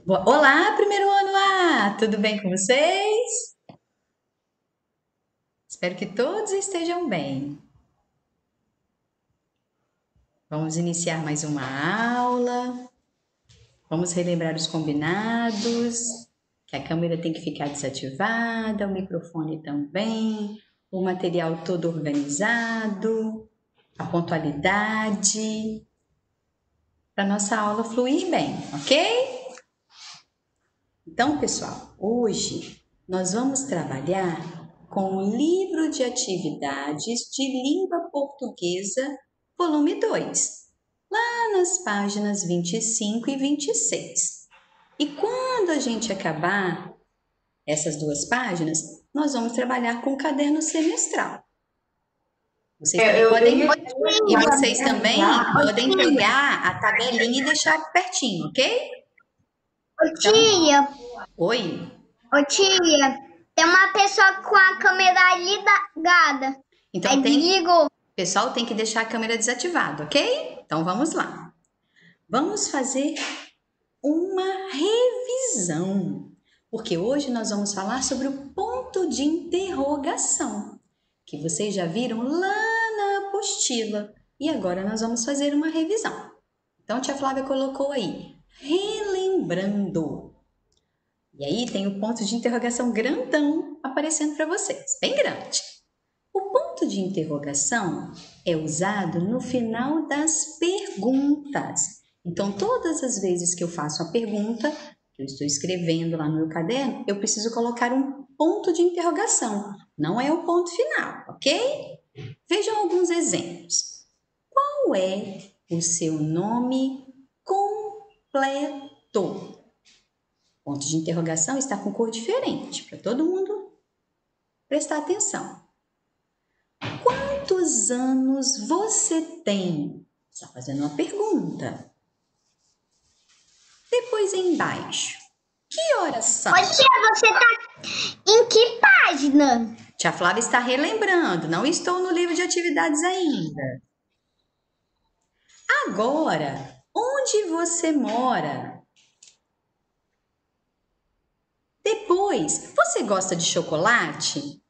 Olá, primeiro ano A! Tudo bem com vocês? Espero que todos estejam bem. Vamos iniciar mais uma aula. Vamos relembrar os combinados, que a câmera tem que ficar desativada, o microfone também, o material todo organizado, a pontualidade, para nossa aula fluir bem, ok? Então, pessoal, hoje nós vamos trabalhar com o livro de atividades de língua portuguesa, volume 2, lá nas páginas 25 e 26. E quando a gente acabar essas duas páginas, nós vamos trabalhar com o caderno semestral. Vocês também podem pegar a tabelinha e deixar pertinho, ok? Tia. Oi. Ô tia, tem uma pessoa com a câmera ligada. Então pessoal tem que deixar a câmera desativada, ok? Então vamos lá. Vamos fazer uma revisão, porque hoje nós vamos falar sobre o ponto de interrogação, que vocês já viram lá na apostila. E agora nós vamos fazer uma revisão. Então, tia Flávia colocou aí, relembrando. E aí tem o ponto de interrogação grandão aparecendo para vocês, bem grande. O ponto de interrogação é usado no final das perguntas. Então, todas as vezes que eu faço a pergunta, que eu estou escrevendo lá no meu caderno, eu preciso colocar um ponto de interrogação. Não é o ponto final, ok? Vejam alguns exemplos. Qual é o seu nome completo? Ponto de interrogação está com cor diferente, para todo mundo prestar atenção. Quantos anos você tem? Está fazendo uma pergunta. Depois embaixo, que horas são? Ô tia, você tá em que página? Tia Flávia está relembrando, não estou no livro de atividades ainda. Agora, onde você mora? Depois, você gosta de chocolate?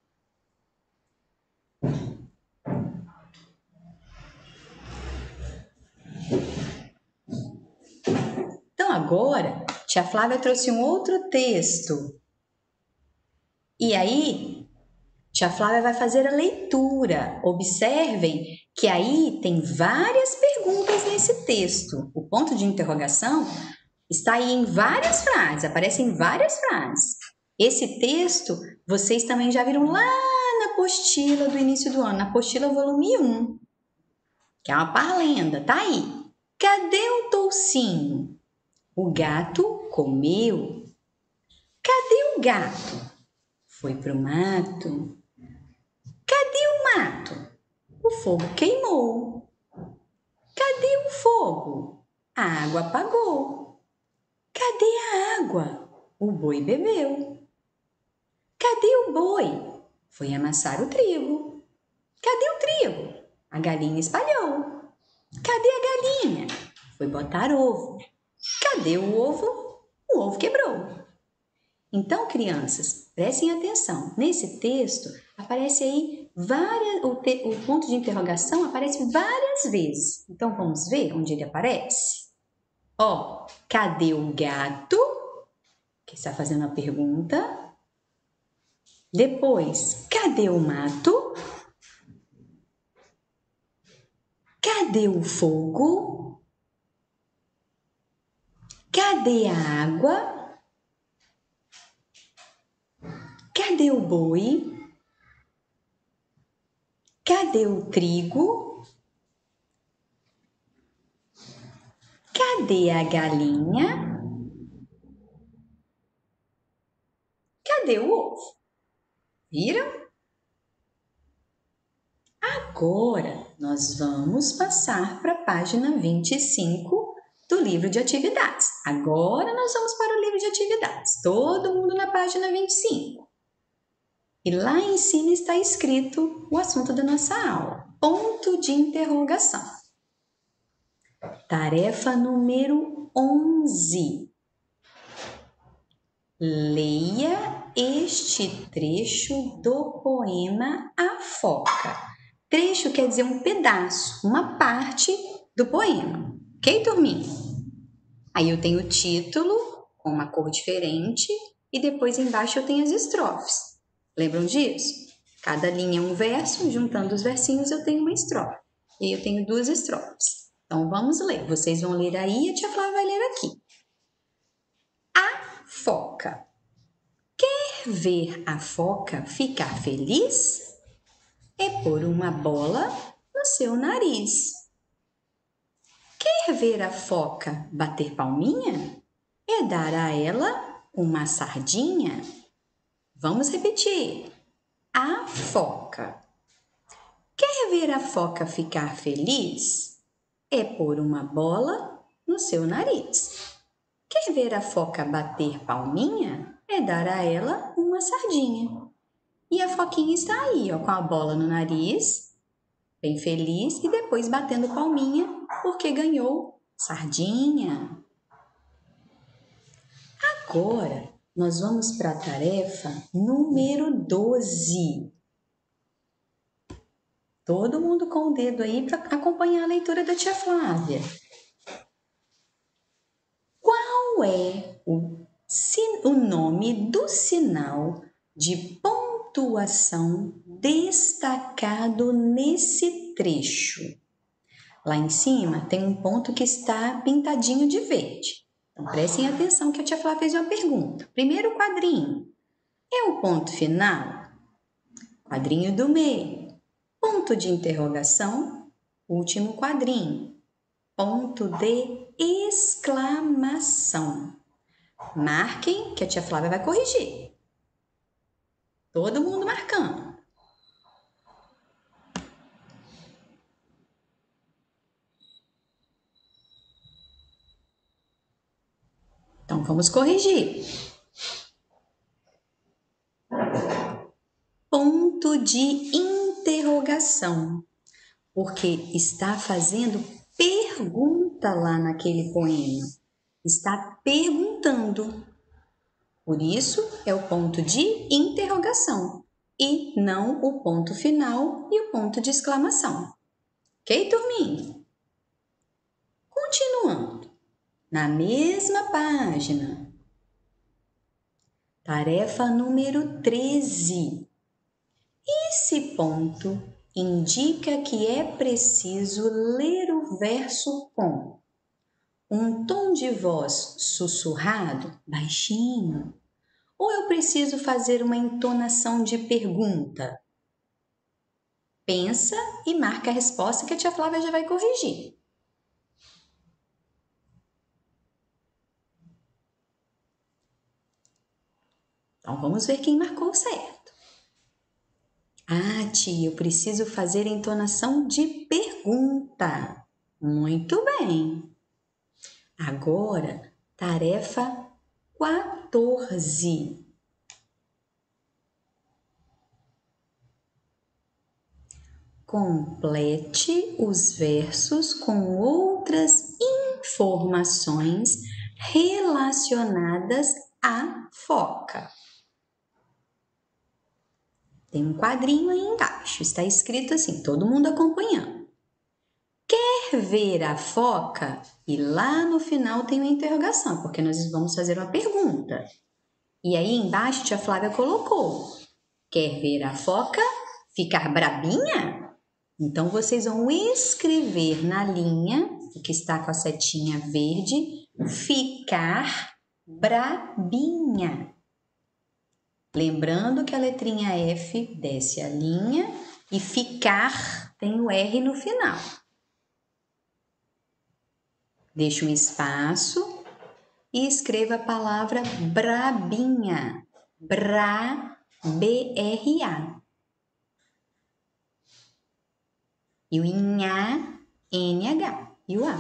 Então agora, tia Flávia trouxe um outro texto. E aí, tia Flávia vai fazer a leitura. Observem que aí tem várias perguntas nesse texto. O ponto de interrogação está aí em várias frases, aparece em várias frases. Esse texto vocês também já viram lá na apostila do início do ano, na apostila volume 1, que é uma parlenda, tá aí. Cadê o toucinho? O gato comeu. Cadê o gato? Foi pro mato. Cadê o mato? O fogo queimou. Cadê o fogo? A água apagou. Cadê a água? O boi bebeu. Cadê o boi? Foi amassar o trigo. Cadê o trigo? A galinha espalhou. Cadê a galinha? Foi botar ovo. Cadê o ovo? O ovo quebrou. Então, crianças, prestem atenção. Nesse texto, aparece aí o ponto de interrogação aparece várias vezes. Então, vamos ver onde ele aparece? Ó, cadê o gato? Que está fazendo a pergunta. Depois, cadê o mato? Cadê o fogo? Cadê a água? Cadê o boi? Cadê o trigo? Cadê a galinha? Cadê o ovo? Viram? Agora nós vamos passar para a página 25 do livro de atividades. Agora nós vamos para o livro de atividades. Todo mundo na página 25. E lá em cima está escrito o assunto da nossa aula. Ponto de interrogação. Tarefa número 11. Leia este trecho do poema A Foca. Trecho quer dizer um pedaço, uma parte do poema. Ok, turminha? Aí eu tenho o título com uma cor diferente e depois embaixo eu tenho as estrofes. Lembram disso? Cada linha é um verso, juntando os versinhos eu tenho uma estrofe. E eu tenho 2 estrofes. Então vamos ler. Vocês vão ler aí e a tia Flávia vai ler aqui. A foca. Quer ver a foca ficar feliz? É pôr uma bola no seu nariz. Quer ver a foca bater palminha? É dar a ela uma sardinha. Vamos repetir. A foca. Quer ver a foca ficar feliz? É pôr uma bola no seu nariz. Quer ver a foca bater palminha? É dar a ela uma sardinha. E a foquinha está aí, ó, com a bola no nariz, bem feliz, e depois batendo palminha porque ganhou sardinha. Agora, nós vamos para a tarefa número 12. Todo mundo com o dedo aí para acompanhar a leitura da tia Flávia. Qual é o nome do sinal de pontuação destacado nesse trecho? Lá em cima tem um ponto que está pintadinho de verde. Então prestem atenção que a tia Flávia fez uma pergunta. Primeiro quadrinho é o ponto final? Quadrinho do meio, ponto de interrogação. Último quadrinho, ponto de exclamação. Marquem que a tia Flávia vai corrigir. Todo mundo marcando. Então vamos corrigir. Ponto de interrogação, porque está fazendo pergunta lá naquele poema. Está perguntando. Por isso é o ponto de interrogação e não o ponto final e o ponto de exclamação. Ok, turminha? Continuando. Na mesma página. Tarefa número 13. Esse ponto indica que é preciso ler o verso com um tom de voz sussurrado, baixinho, ou eu preciso fazer uma entonação de pergunta? Pensa e marca a resposta que a tia Flávia já vai corrigir. Então vamos ver quem marcou certo. Ah, tia, eu preciso fazer entonação de pergunta. Muito bem. Agora, tarefa 14. Complete os versos com outras informações relacionadas à foca. Tem um quadrinho aí embaixo, está escrito assim, todo mundo acompanhando. Quer ver a foca? E lá no final tem uma interrogação, porque nós vamos fazer uma pergunta. E aí embaixo a tia Flávia colocou. Quer ver a foca ficar brabinha? Então vocês vão escrever na linha, que está com a setinha verde, ficar brabinha. Lembrando que a letrinha F desce a linha e ficar tem o R no final. Deixe um espaço e escreva a palavra brabinha. B-R-A. E o Inhá, N-H. E o A.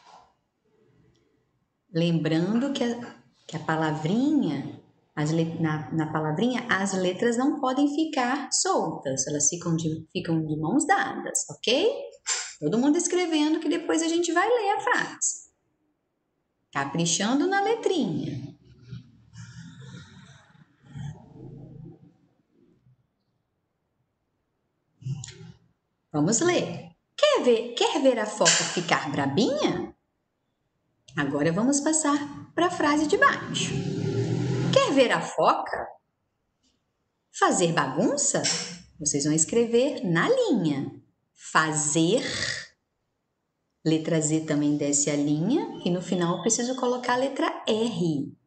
Lembrando que a palavrinha, na palavrinha, as letras não podem ficar soltas. Elas ficam de mãos dadas, ok? Todo mundo escrevendo que depois a gente vai ler a frase. Caprichando na letrinha. Vamos ler. Quer ver a foca ficar brabinha? Agora vamos passar para a frase de baixo. Quer ver a foca fazer bagunça? Vocês vão escrever na linha. Fazer. Letra Z também desce a linha. E no final eu preciso colocar a letra R.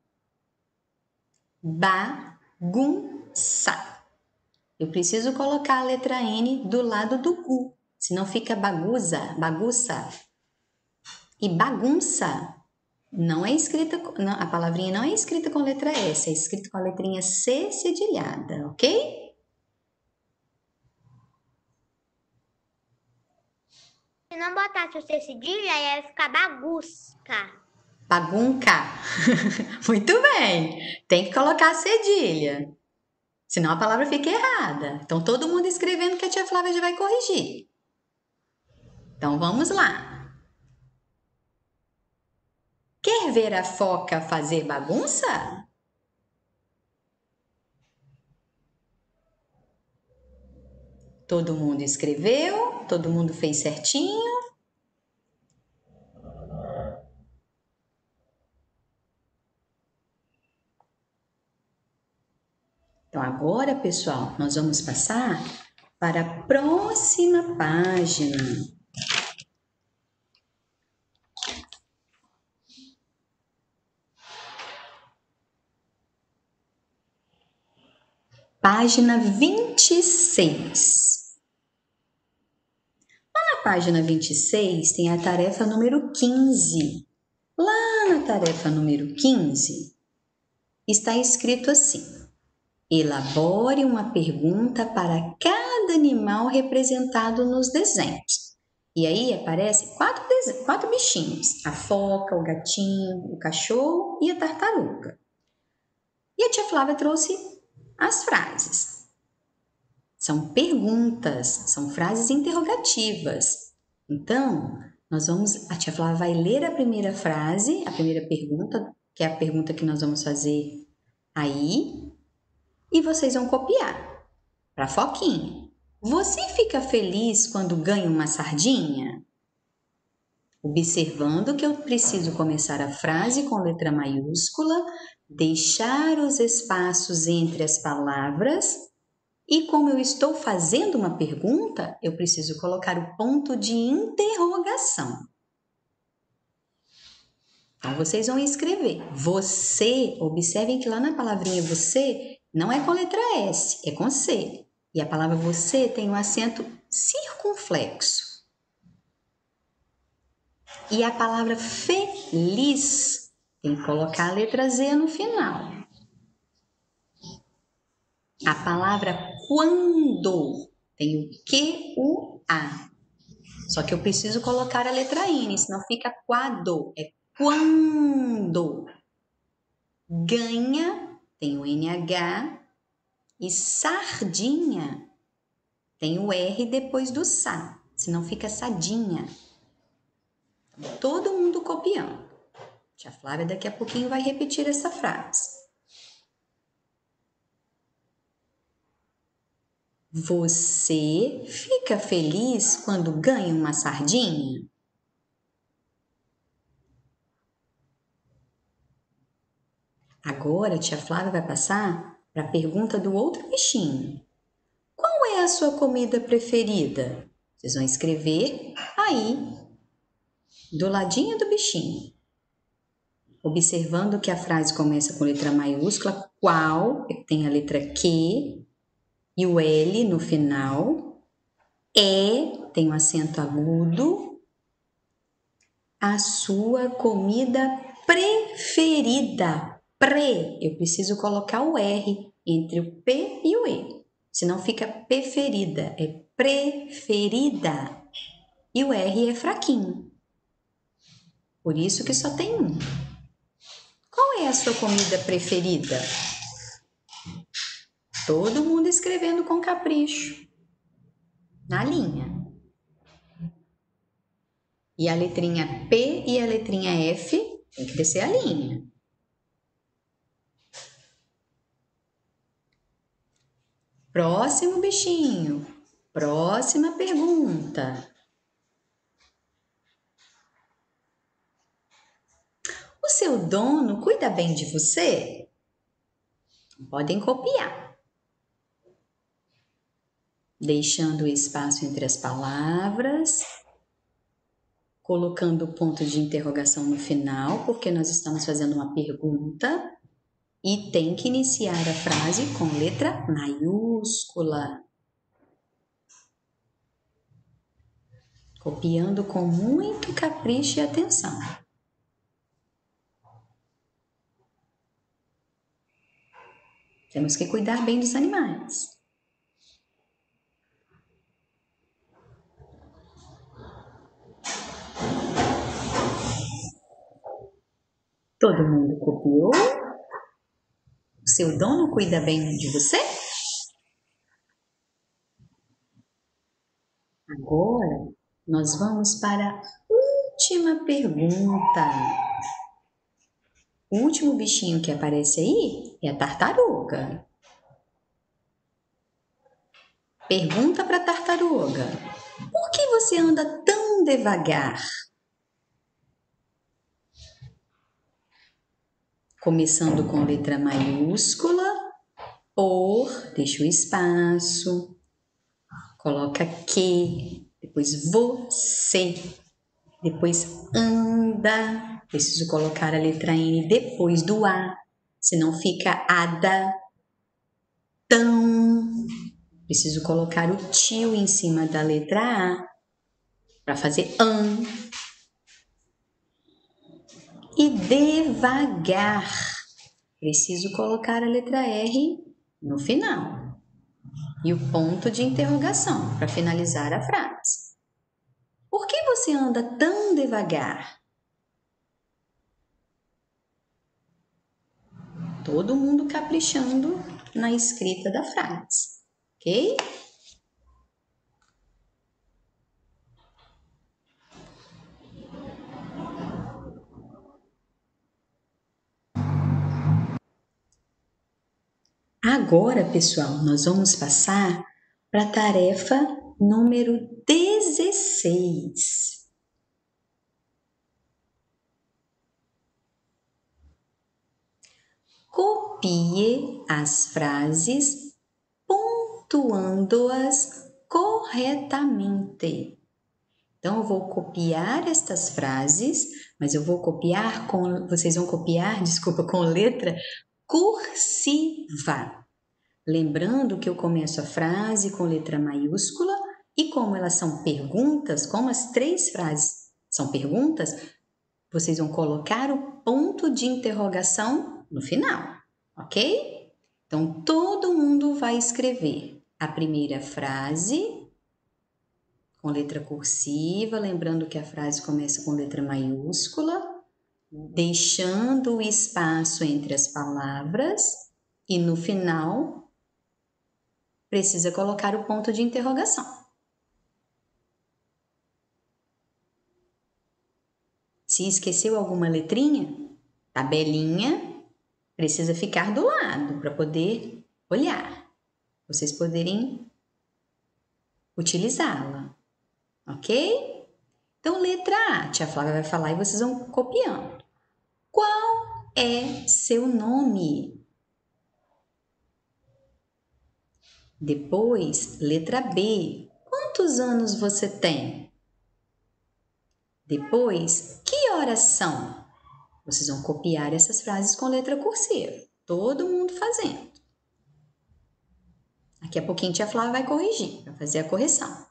Bagunça. Eu preciso colocar a letra N do lado do U. Senão fica bagunça. E bagunça não é escrita, não, a palavrinha não é escrita com letra S, é escrita com a letrinha C cedilhada, ok? Se não botasse o C cedilha, ia ficar bagusca. Bagunca. Muito bem. Tem que colocar a cedilha. Senão a palavra fica errada. Então, todo mundo escrevendo que a tia Flávia já vai corrigir. Então, vamos lá. Quer ver a foca fazer bagunça? Todo mundo escreveu? Todo mundo fez certinho? Então, agora, pessoal, nós vamos passar para a próxima página. Página 26. Lá na página 26 tem a tarefa número 15. Lá na tarefa número 15 está escrito assim: elabore uma pergunta para cada animal representado nos desenhos. E aí aparecem quatro bichinhos: a foca, o gatinho, o cachorro e a tartaruga. E a tia Flávia trouxe as frases. São perguntas, são frases interrogativas. Então, a tia Flávia vai ler a primeira frase, a primeira pergunta, que é a pergunta que nós vamos fazer aí, e vocês vão copiar. Para a Foquinha. Você fica feliz quando ganha uma sardinha? Observando que eu preciso começar a frase com letra maiúscula, deixar os espaços entre as palavras, e como eu estou fazendo uma pergunta, eu preciso colocar o ponto de interrogação. Então, vocês vão escrever. Você, observem que lá na palavrinha você, não é com letra S, é com C. E a palavra você tem um acento circunflexo. E a palavra feliz tem que colocar a letra Z no final. A palavra quando tem o Q-U-A. Só que eu preciso colocar a letra N, senão fica quando. É quando. Ganha tem o NH. E sardinha tem o R depois do sa, senão fica sadinha. Todo mundo copiando. Tia Flávia daqui a pouquinho vai repetir essa frase. Você fica feliz quando ganha uma sardinha? Agora a tia Flávia vai passar para a pergunta do outro bichinho. Qual é a sua comida preferida? Vocês vão escrever aí, do ladinho do bichinho. Observando que a frase começa com letra maiúscula, qual, tem a letra Q e o L no final. Tem um acento agudo. A sua comida preferida. Eu preciso colocar o R entre o P e o E. Senão fica preferida, é preferida. E o R é fraquinho. Por isso que só tem um. Qual é a sua comida preferida? Todo mundo escrevendo com capricho. Na linha. E a letrinha P e a letrinha F tem que descer a linha. Próximo bichinho. Próxima pergunta. O seu dono cuida bem de você? Podem copiar, deixando o espaço entre as palavras, colocando o ponto de interrogação no final, porque nós estamos fazendo uma pergunta e tem que iniciar a frase com letra maiúscula. Copiando com muito capricho e atenção. Temos que cuidar bem dos animais. Todo mundo copiou? O seu dono cuida bem de você? Agora, nós vamos para a última pergunta. O último bichinho que aparece aí é a tartaruga. Pergunta para a tartaruga: por que você anda tão devagar? Começando com letra maiúscula, deixa o espaço, coloca que, depois você, depois anda, preciso colocar a letra N depois do A, senão fica ada, tão, preciso colocar o tio em cima da letra A, para fazer e devagar, preciso colocar a letra R no final. E o ponto de interrogação para finalizar a frase. Por que você anda tão devagar? Todo mundo caprichando na escrita da frase, ok? Agora, pessoal, nós vamos passar para a tarefa número 16. Copie as frases, pontuando-as corretamente. Então, eu vou copiar estas frases, mas eu vou copiar vocês vão copiar, com letra cursiva. Lembrando que eu começo a frase com letra maiúscula e como elas são perguntas, como as 3 frases são perguntas, vocês vão colocar o ponto de interrogação no final, ok? Então, todo mundo vai escrever a primeira frase com letra cursiva, lembrando que a frase começa com letra maiúscula, deixando o espaço entre as palavras e no final precisa colocar o ponto de interrogação. Se esqueceu alguma letrinha, tabelinha precisa ficar do lado para poder olhar, vocês poderem utilizá-la, ok? Então, letra A, tia Flávia vai falar e vocês vão copiando. Qual é seu nome? Depois, letra B. Quantos anos você tem? Depois, que horas são? Vocês vão copiar essas frases com letra cursiva. Todo mundo fazendo. Daqui a pouquinho a tia Flávia vai corrigir, vai fazer a correção.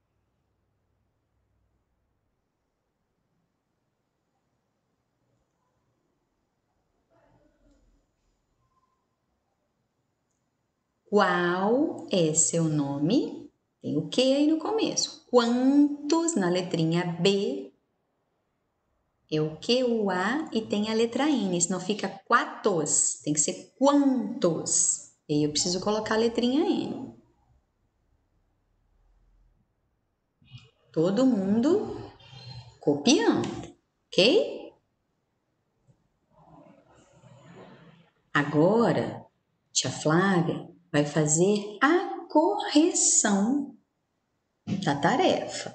Qual é seu nome? Tem o que aí no começo. Quantos na letrinha B? É o que, o A e tem a letra N, senão fica quatos. Tem que ser quantos. E aí eu preciso colocar a letrinha N. Todo mundo copiando, ok? Agora, tia Flávia vai fazer a correção da tarefa.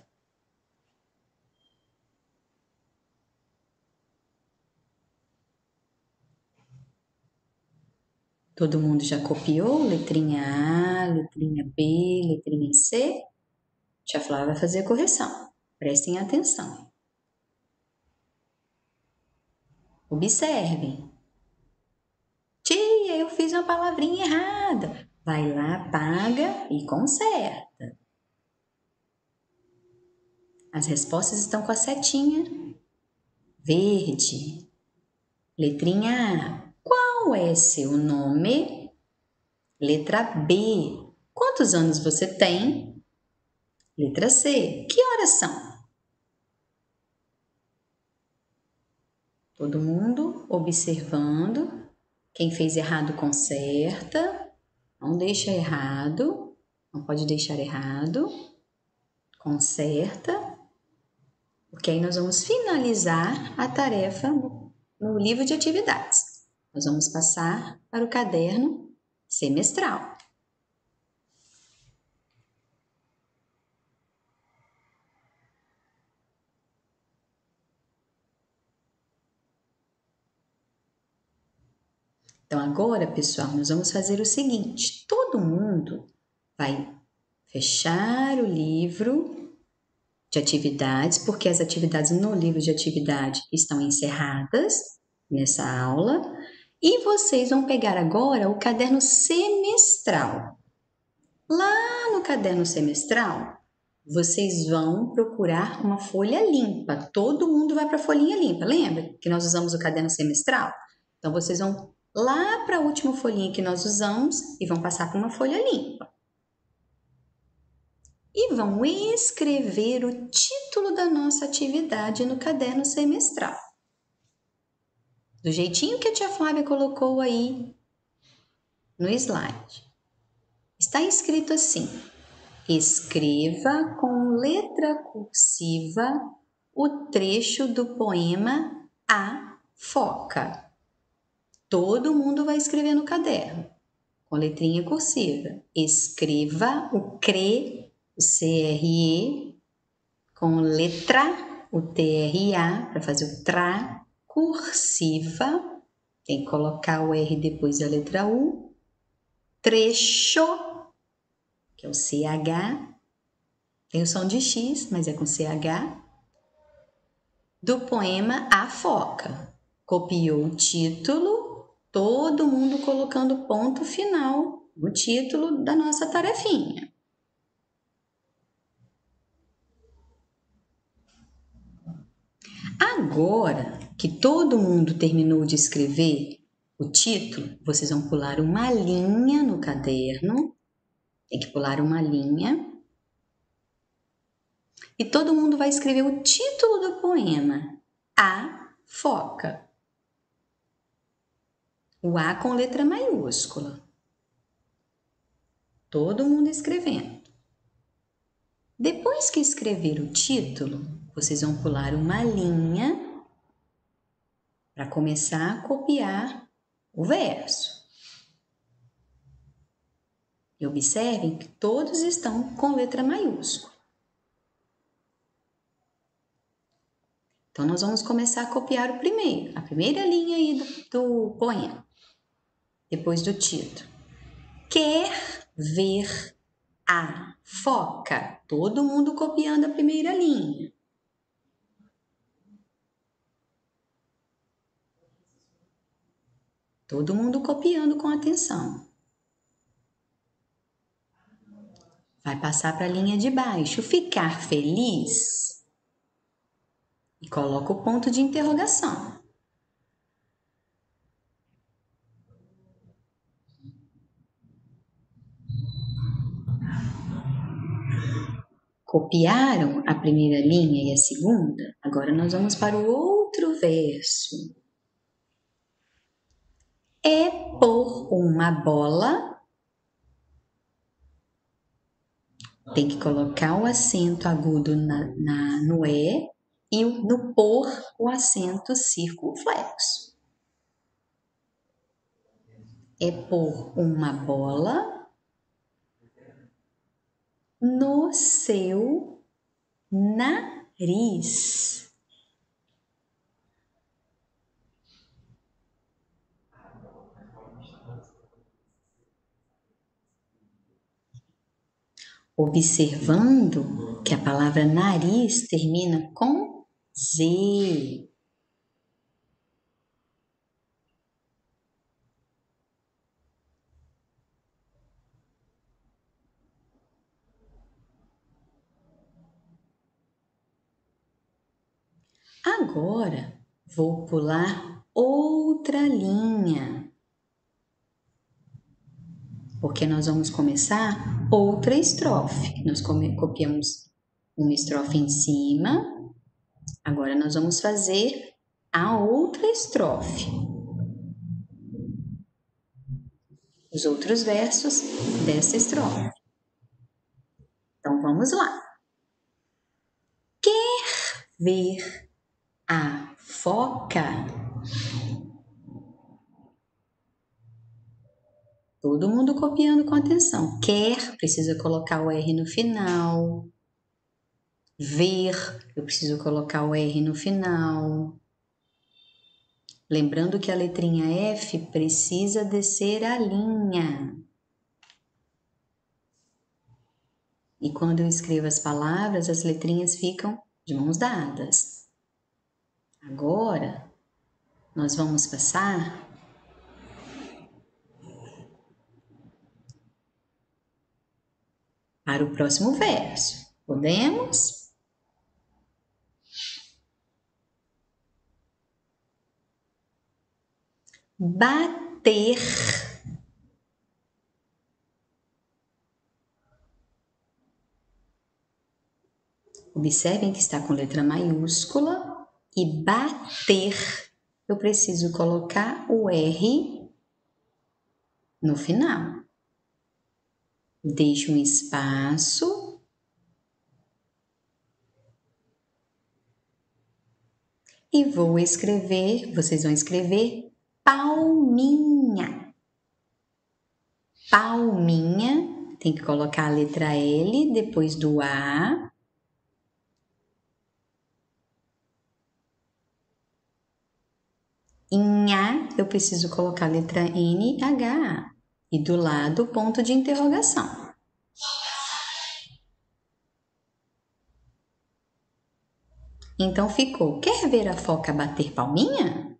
Todo mundo já copiou? Letrinha A, letrinha B, letrinha C? Tia Flávia vai fazer a correção. Prestem atenção. Observem. Tia, eu fiz uma palavrinha errada. Vai lá, apaga e conserta. As respostas estão com a setinha verde. Letrinha A. Qual é seu nome? Letra B. Quantos anos você tem? Letra C. Que horas são? Todo mundo observando. Quem fez errado conserta. Não deixa errado. Não pode deixar errado. Conserta. Porque aí nós vamos finalizar a tarefa no livro de atividades. Nós vamos passar para o caderno semestral. Então, agora, pessoal, nós vamos fazer o seguinte: todo mundo vai fechar o livro de atividades, porque as atividades no livro de atividade estão encerradas nessa aula, e vocês vão pegar agora o caderno semestral. Lá no caderno semestral, vocês vão procurar uma folha limpa. Todo mundo vai para a folhinha limpa. Lembra que nós usamos o caderno semestral? Então, vocês vão lá para a última folhinha que nós usamos e vão passar para uma folha limpa. E vão escrever o título da nossa atividade no caderno semestral. Do jeitinho que a tia Flávia colocou aí no slide. Está escrito assim: escreva com letra cursiva o trecho do poema A Foca. Todo mundo vai escrever no caderno, com letrinha cursiva. Escreva o CRE, o CRE, com letra, o TRA, para fazer o TRA, cursiva, tem que colocar o R depois da letra U, trecho, que é o CH, tem o som de X, mas é com CH, do poema A Foca. Copiou o título, todo mundo colocando ponto final no título da nossa tarefinha. Agora que todo mundo terminou de escrever o título, vocês vão pular uma linha no caderno, tem que pular uma linha, e todo mundo vai escrever o título do poema, A Foca. O A com letra maiúscula. Todo mundo escrevendo. Depois que escrever o título, vocês vão pular uma linha para começar a copiar o verso. E observem que todos estão com letra maiúscula. Então, nós vamos começar a copiar a primeira linha aí do poema, depois do título. Quer ver a foca? Todo mundo copiando a primeira linha. Todo mundo copiando com atenção. Vai passar para a linha de baixo. Ficar feliz? E coloca o ponto de interrogação. Copiaram a primeira linha e a segunda? Agora nós vamos para o outro verso. É por uma bola. Tem que colocar o acento agudo no E e no por o acento circunflexo. É por uma bola no seu nariz. Observando que a palavra nariz termina com Z. Agora vou pular outra linha, porque nós vamos começar outra estrofe. Nós copiamos uma estrofe em cima, agora nós vamos fazer a outra estrofe. Os outros versos dessa estrofe. Então vamos lá. Quer ver a foca? Todo mundo copiando com atenção. Quer, precisa colocar o R no final. Ver, eu preciso colocar o R no final. Lembrando que a letrinha F precisa descer a linha. E quando eu escrevo as palavras, as letrinhas ficam de mãos dadas. Agora, nós vamos passar para o próximo verso. Podemos? Bater. Observem que está com letra maiúscula e bater. Eu preciso colocar o R no final. Deixo um espaço. E vou escrever, vocês vão escrever palminha. Palminha, tem que colocar a letra L depois do A. Em A, eu preciso colocar a letra N, H, A. E do lado, ponto de interrogação. Então ficou, quer ver a foca bater palminha?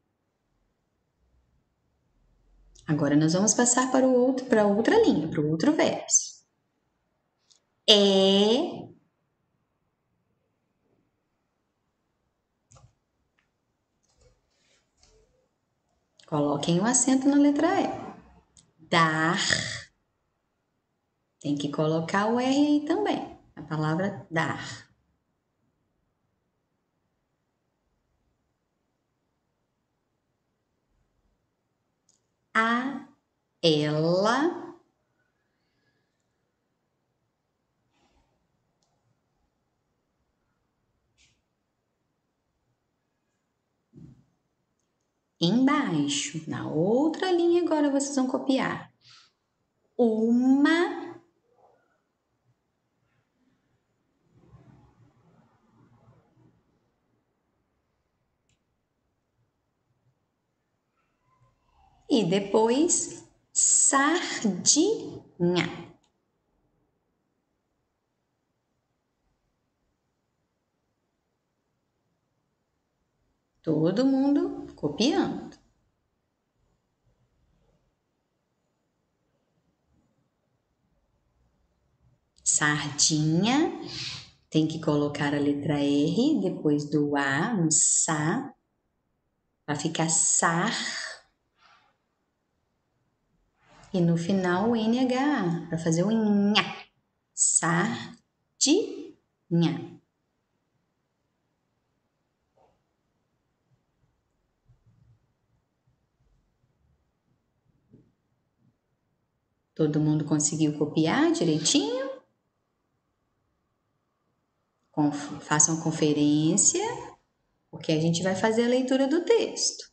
Agora nós vamos passar para outra linha, para o outro verso. É. Coloquem o acento na letra E. Dar. Tem que colocar o R aí também. A palavra dar. A ela embaixo, na outra linha agora vocês vão copiar. Uma e depois sardinha. Todo mundo copiando. Sardinha, tem que colocar a letra R depois do A, um sa, para ficar sar. E no final o NH, para fazer o nha. Sardinha. Todo mundo conseguiu copiar direitinho? Façam conferência, porque a gente vai fazer a leitura do texto.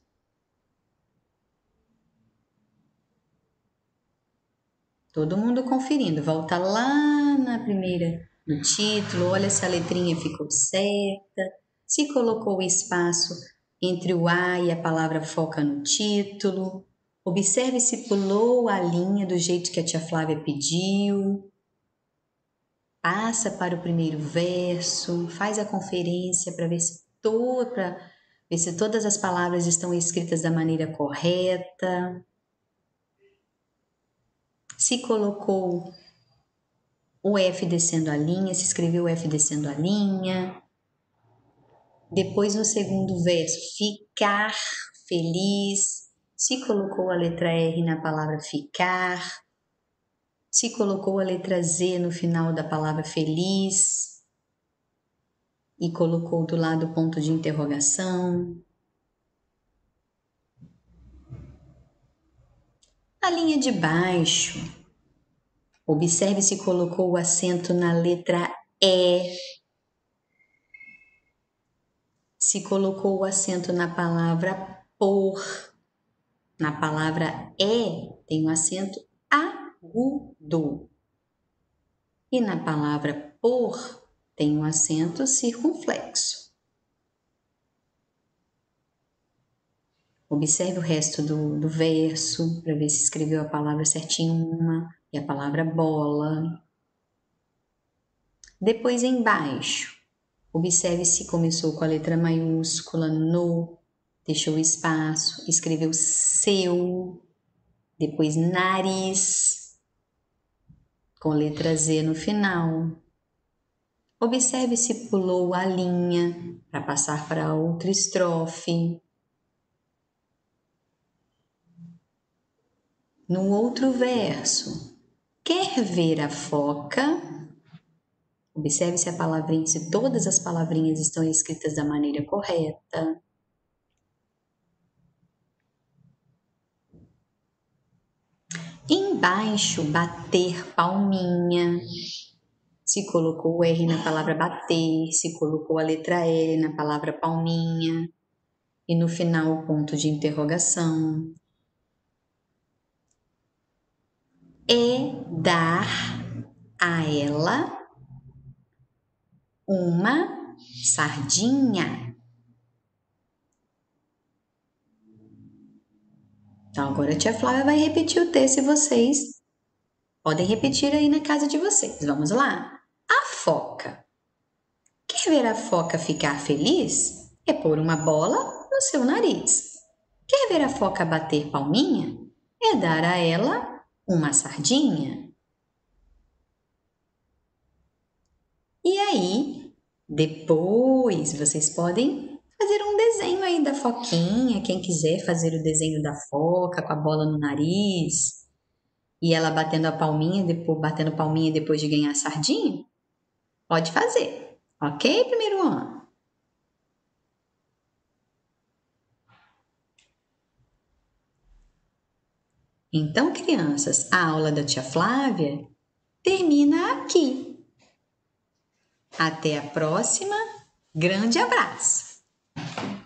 Todo mundo conferindo. Volta lá na primeira do título, olha se a letrinha ficou certa, se colocou o espaço entre o A e a palavra foca no título. Observe se pulou a linha do jeito que a tia Flávia pediu. Passa para o primeiro verso, faz a conferência para ver se todas as palavras estão escritas da maneira correta. Se colocou o F descendo a linha, se escreveu o F descendo a linha. Depois, no segundo verso, ficar feliz. Se colocou a letra R na palavra ficar. Se colocou a letra Z no final da palavra feliz. E colocou do lado o ponto de interrogação. A linha de baixo. Observe se colocou o acento na letra E. Se colocou o acento na palavra por. Na palavra E tem o acento agudo. E na palavra por tem um acento circunflexo. Observe o resto do verso para ver se escreveu a palavra certinho uma e a palavra bola. Depois embaixo, observe se começou com a letra maiúscula no, deixou espaço, escreveu seu, depois nariz, com letra Z no final. Observe se pulou a linha para passar para outra estrofe. No outro verso, quer ver a foca? Observe se se todas as palavrinhas estão escritas da maneira correta. Embaixo, bater palminha. Se colocou o R na palavra bater, se colocou a letra L na palavra palminha. E no final, o ponto de interrogação. É dar a ela uma sardinha. Então, agora a tia Flávia vai repetir o texto e vocês podem repetir aí na casa de vocês. Vamos lá? A foca. Quer ver a foca ficar feliz? É pôr uma bola no seu nariz. Quer ver a foca bater palminha? É dar a ela uma sardinha. E aí, depois vocês podem fazer um desenho aí da foquinha, quem quiser fazer o desenho da foca com a bola no nariz e ela batendo palminha depois de ganhar a sardinha, pode fazer, ok, primeiro ano? Então, crianças, a aula da tia Flávia termina aqui. Até a próxima. Grande abraço!